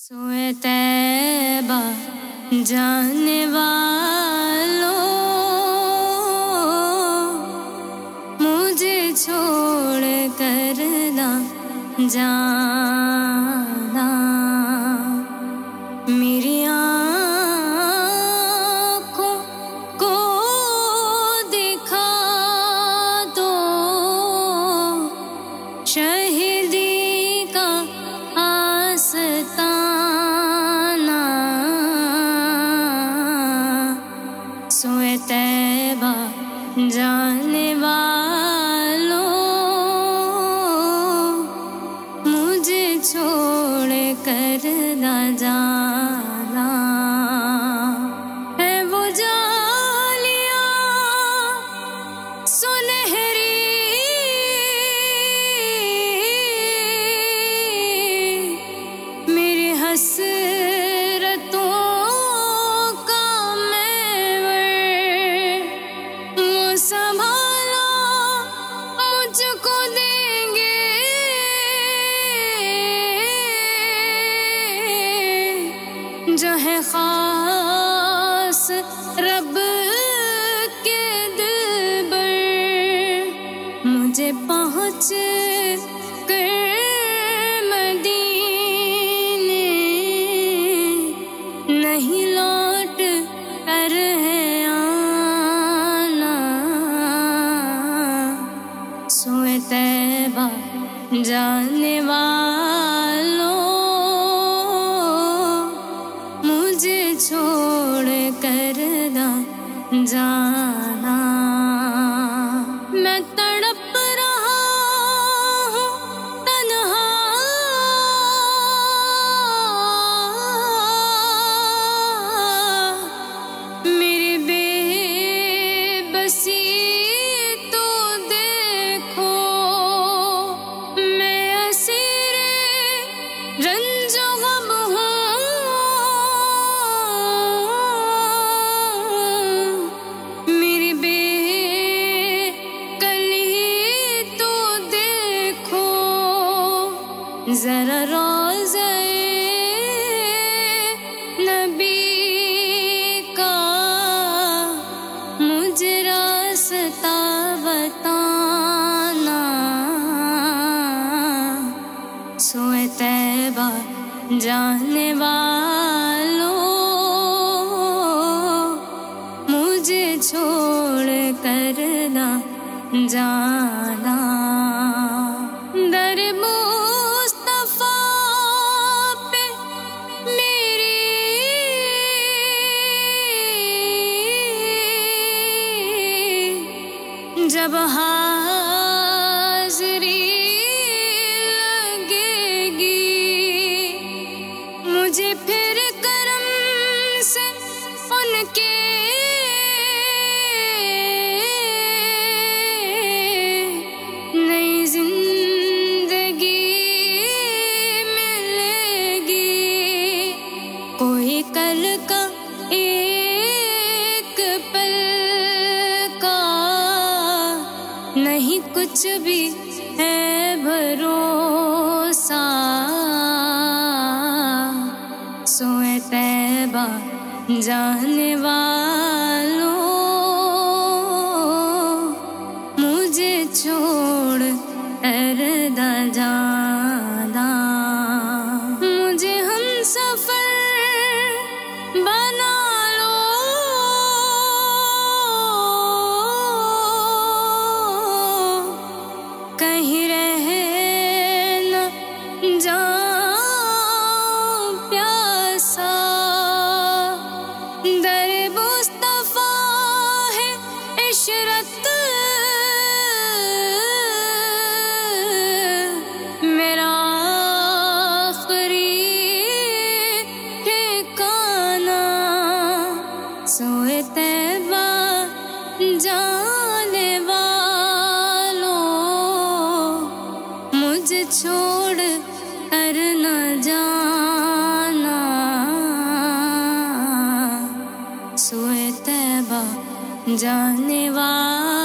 सोए तैबा जाने वालों, मुझे छोड़ कर ना जाना। मेरी आँखों को दिखा दो शहीदी का आस्ताना। सोए तैबा जाने वालों, मुझे छोड़ कर ना जाना। है वो जालियां सुनहरी, मेरी हसरतों का महवर, वो संभाला मुझको देंगे। जो है खास रब के दिलबर, मुझे पहुँच कर मदीने नहीं लौट कर है आना। सोए तैबा जाने वालों, मुझे छोड़ कर ना जाना। मैं तड़प रहा हूँ तन्हा, मेरी बेबसी तो देखो। मैं असीरे रंजो गम हूँ, मेरी बेकली तो देखो। जरा रोज़े नबी का मुझे रास्ता बताना। सोए तैबा जाने वालों, मुझे छोड़ कर ना जाना। दर मुस्तफा पे मेरी जब हाज़री लगेगी, मुझे फिर करम से उनके नई जिंदगी मिलेगी। कोई कल का एक पल का नहीं कुछ भी है भरोसा। सोए तैबा जाने वालों, मुझे छोड़ कर ना जाना। मुझे हमसफर बना लो, कहीं रह न जाऊं प्यासा। दर मुस्तफा है इशरत, मेरा आखिरी ठिकाना। सोए तैबा जाने वालों, मुझे छोड़ कर न जाना। सोए तैबा जाने वालों,